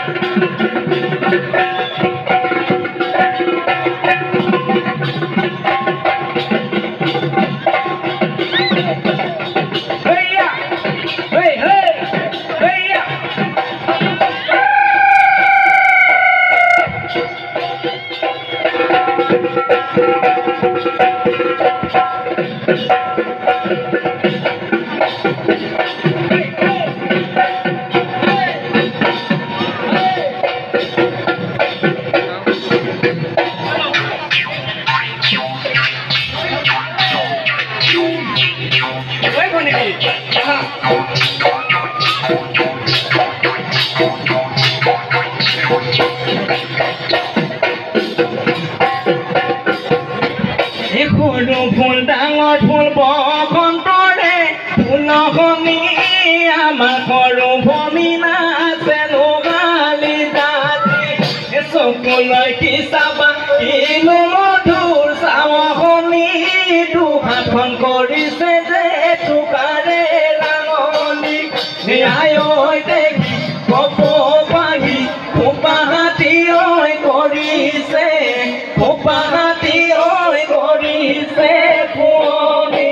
ফুল ডাঙৰ ফুল বসন্তৰে ফুলনি আমাৰ সৰু ভনী নাচে লগালি দালি চকুলৈ কি চাবা কিনো মধুৰ চাৱনি দুহাতখন কৰিছে যে টুকাৰে ৰাঙনি আই ঐ দেখি কপ পাহি খোপাহাতী ঐ কৰিছে খোপাহাতী ঐ কৰিছে পুৰণি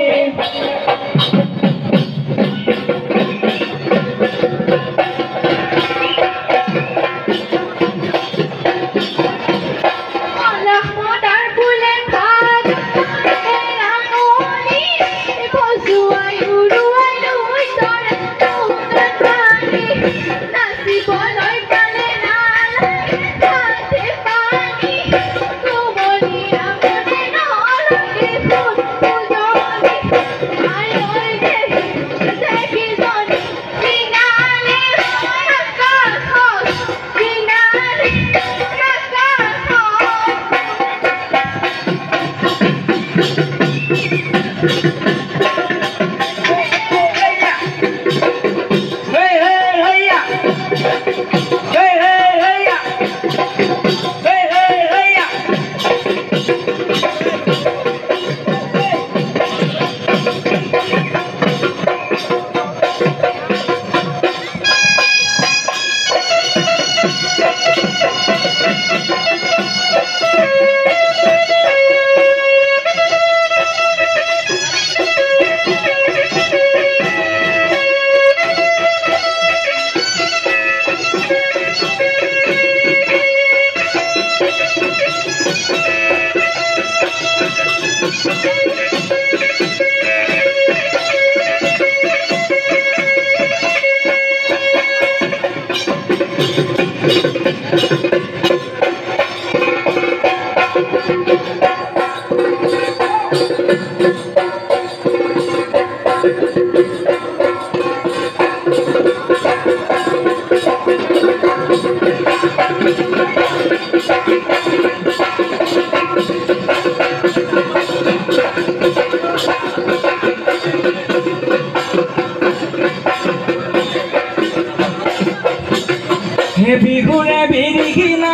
বিহুৰে বিৰিগিনা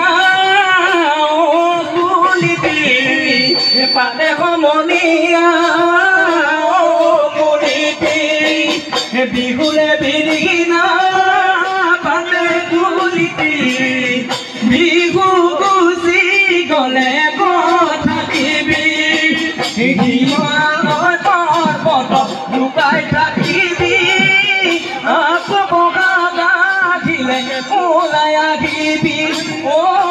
তুলিতি পাতে সমনীয়া মুৰিতি বিহুৰে বিৰিগিনা পাতে তুলিতি বিহু গুচি গলে থাকিবি হিমালয়ৰ পদত লুকাই থাকিবি আকৌ বগা গাঠিলে ওলাই আহিবি